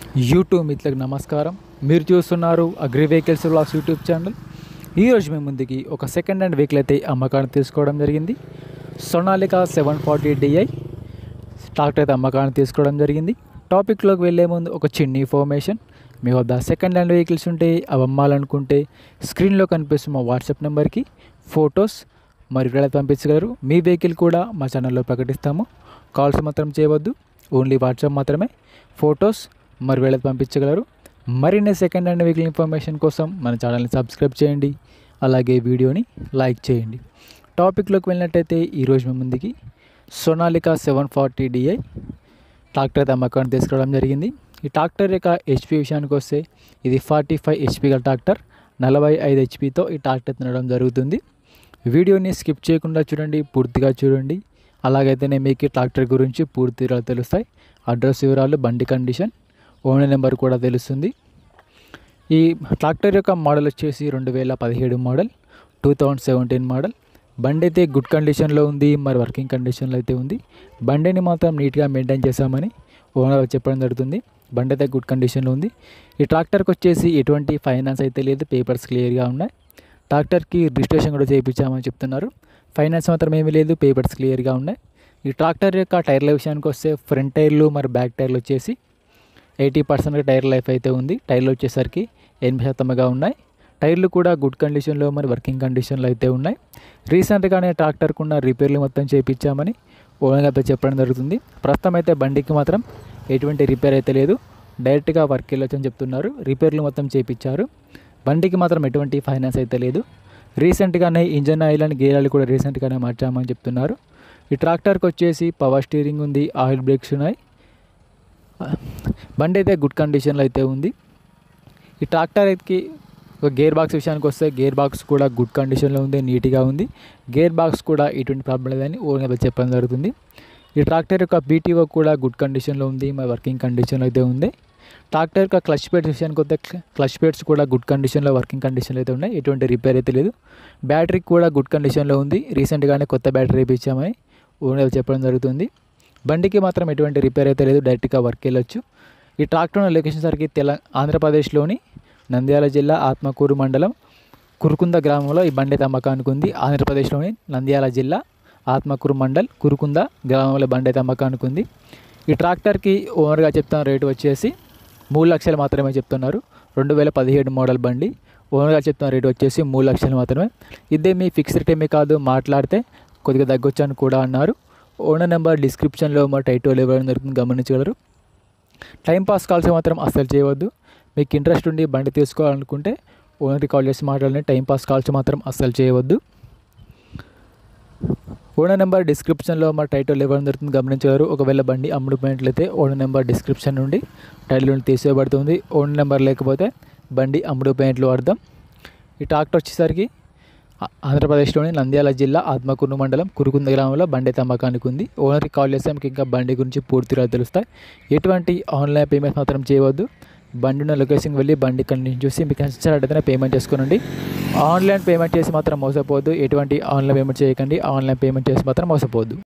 YouTube మిత్రులకు నమస్కారం. మీరు చూస్తున్నారు agri vehicles vlogs YouTube channel. ఈరోజు మేము ముందుకి ఒక సెకండ్ హ్యాండ్ వెహికల్ అయితే అమ్మకాన్ని తీసుకోవడం జరిగింది. సోనాలికా 740 DI ట్రాక్టర్ అయితే అమ్మకాన్ని తీసుకోవడం జరిగింది. టాపిక్లోకి వెళ్ళే ముందు ఒక చిన్న ఇన్ఫర్మేషన్. మీ వద్ద సెకండ్ హ్యాండ్ వెహికల్స్ ఉంటే అవి అమ్మాలనుకుంటే స్క్రీన్లో కనిపిస్తున్న మా వాట్సాప్ నెంబర్కి ఫొటోస్ మరియు వీడియోలు పంపించగలరు. మీ వెహికల్ కూడా మా ఛానల్లో ప్రకటిస్తాము. కాల్స్ మాత్రం చేయవద్దు, ఓన్లీ వాట్సాప్ మాత్రమే. ఫొటోస్ మరి వీళ్ళకి పంపించగలరు. మరిన్ని సెకండ్ హ్యాండ్ వెహికల్ ఇన్ఫర్మేషన్ కోసం మన ఛానల్ని సబ్స్క్రైబ్ చేయండి, అలాగే వీడియోని లైక్ చేయండి. టాపిక్లోకి వెళ్ళినట్టయితే ఈరోజు మేము ముందుకి సోనాలికా 740 DI ట్రాక్టర్ అయితే అమ్మకాన్ని తీసుకురావడం జరిగింది. ఈ ట్రాక్టర్ యొక్క HP విషయానికి వస్తే ఇది 45 HP గల ట్రాక్టర్, 45 HPతో ఈ ట్రాక్టర్ తినడం జరుగుతుంది. వీడియోని స్కిప్ చేయకుండా చూడండి, పూర్తిగా చూడండి. అలాగైతేనే మీకు ఈ ట్రాక్టర్ గురించి పూర్తి వివరాలు తెలుస్తాయి. అడ్రస్ వివరాలు, బండి కండిషన్, ఓనర్ నెంబర్ కూడా తెలుస్తుంది. ఈ ట్రాక్టర్ యొక్క మోడల్ వచ్చేసి 2017 మోడల్, 2017 మోడల్. బండి అయితే గుడ్ కండిషన్లో ఉంది, మరి వర్కింగ్ కండిషన్లో అయితే ఉంది. బండిని మాత్రం నీట్గా మెయింటైన్ చేశామని ఓనర్ చెప్పడం జరుగుతుంది. బండి అయితే గుడ్ కండిషన్లో ఉంది. ఈ ట్రాక్టర్కి వచ్చేసి ఎటువంటి ఫైనాన్స్ అయితే లేదు, పేపర్స్ క్లియర్గా ఉన్నాయి. ట్రాక్టర్కి రిజిస్ట్రేషన్ కూడా చేయించామని చెప్తున్నారు. ఫైనాన్స్ మాత్రం ఏమీ లేదు, పేపర్స్ క్లియర్గా ఉన్నాయి. ఈ ట్రాక్టర్ యొక్క టైర్ల విషయానికి వస్తే ఫ్రంట్ టైర్లు మరి బ్యాక్ టైర్లు వచ్చేసి 80% టైర్ లైఫ్ అయితే ఉంది. టైర్లు వచ్చేసరికి 80%గా ఉన్నాయి. టైర్లు కూడా గుడ్ కండిషన్లో మరి వర్కింగ్ కండిషన్లో అయితే ఉన్నాయి. రీసెంట్గానే ట్రాక్టర్కు ఉన్న రిపేర్లు మొత్తం చేయించామని ఓనర్ అయితే చెప్పడం జరుగుతుంది. ప్రస్తుతం అయితే బండికి మాత్రం ఎటువంటి రిపేర్ అయితే లేదు, డైరెక్ట్గా వర్క్ వెళ్ళొచ్చని చెప్తున్నారు. రిపేర్లు మొత్తం చేయించారు. బండికి మాత్రం ఎటువంటి ఫైనాన్స్ అయితే లేదు. రీసెంట్గానే engine oil and gear oil కూడా రీసెంట్గానే మార్చామని చెప్తున్నారు. ఈ ట్రాక్టర్కి వచ్చేసి పవర్ స్టీరింగ్ ఉంది, ఆయిల్ బ్రేక్స్ ఉన్నాయి. బండి అయితే గుడ్ కండిషన్లో అయితే ఉంది. ఈ ట్రాక్టర్కి ఒక గేర్ బాక్స్ విషయానికి వస్తే గేర్ బాక్స్ కూడా గుడ్ కండిషన్లో ఉంది, నీట్గా ఉంది. గేర్ బాక్స్ కూడా ఎటువంటి ప్రాబ్లం లేదని ఓనర్ చెప్పడం జరుగుతుంది. ఈ ట్రాక్టర్ యొక్క PTO కూడా గుడ్ కండిషన్లో ఉంది, మరి వర్కింగ్ కండిషన్లో అయితే ఉంది. ట్రాక్టర్ యొక్క క్లచ్ ప్లేట్స్ విషయానికి వస్తే క్లచ్ ప్లేట్స్ కూడా గుడ్ కండిషన్లో వర్కింగ్ కండిషన్లో అయితే ఉన్నాయి, ఎటువంటి రిపేర్ అయితే లేదు. బ్యాటరీ కూడా గుడ్ కండిషన్లో ఉంది. రీసెంట్గానే కొత్త బ్యాటరీ వేయించామని ఓనర్ చెప్పడం జరుగుతుంది. బండికి మాత్రం ఎటువంటి రిపేర్ అయితే లేదు, డైరెక్ట్గా వర్క్ వెళ్ళొచ్చు. ఈ ట్రాక్టర్ ఉన్న లొకేషన్ సరికి ఆంధ్రప్రదేశ్లోని నంద్యాల జిల్లా ఆత్మకూరు మండలం కురుకుంద గ్రామంలో ఈ బండి అయితే అమ్మకానికి ఉంది. ఆంధ్రప్రదేశ్లోని నంద్యాల జిల్లా ఆత్మకూరు మండల్ కురుకుంద గ్రామంలో బండి అయితే అమ్మకానికి ఉంది. ఈ ట్రాక్టర్కి ఓనర్గా చెప్తున్న రేటు వచ్చేసి 3 లక్షలు మాత్రమే చెప్తున్నారు. 2017 మోడల్ బండి. ఓనర్గా చెప్తున్న రేటు వచ్చేసి 3 లక్షలు మాత్రమే. ఇదే మీ ఫిక్స్ రేట్ ఏమీ కాదు, మాట్లాడితే కొద్దిగా తగ్గొచ్చని కూడా అన్నారు. ఓనర్ నెంబర్ డిస్క్రిప్షన్లో మా టైటిల్ ఇవ్వడం జరుగుతుంది, గమనించగలరు. టైంపాస్ కాల్స్ మాత్రం అస్సలు చేయవద్దు. మీకు ఇంట్రెస్ట్ ఉండి బండి తీసుకోవాలనుకుంటే ఓనర్కి కాల్ చేసి మాట్లాడండి. టైంపాస్ కాల్స్ మాత్రం అస్సలు చేయవద్దు. ఓనర్ నెంబర్ డిస్క్రిప్షన్లో మా టైటిల్ ఇవ్వడం జరుగుతుంది, గమనించగలరు. ఒకవేళ బండి అమ్ముడుపోయినట్లయితే ఓనర్ నెంబర్ డిస్క్రిప్షన్ నుండి టైటిల్ నుండి తీసేయబడుతుంది. ఓనర్ నెంబర్ లేకపోతే బండి అమ్ముడుపోయినట్లు అర్థం. ఈ ట్రాక్టర్ వచ్చేసరికి ఆంధ్రప్రదేశ్లోని నంద్యాల జిల్లా ఆత్మకూరు మండలం కురుకుంద గ్రామంలో బండి అయితే అమ్మకానికి ఉంది. ఓనర్కి కాల్ చేస్తే మీకు ఇంకా బండి గురించి పూర్తిగా తెలుస్తాయి. ఎటువంటి ఆన్లైన్ పేమెంట్ మాత్రం చేయవద్దు. బండి ఉన్న లొకేషన్కి వెళ్ళి బండి కండిషన్ చూసి మీకు నచ్చినట్లయితే పేమెంట్ చేసుకోనండి. ఆన్లైన్ పేమెంట్ చేసి మాత్రం మోసపోవద్దు. ఎటువంటి ఆన్లైన్ పేమెంట్ చేయకండి. ఆన్లైన్ పేమెంట్ చేసి మాత్రం మోసపోవద్దు.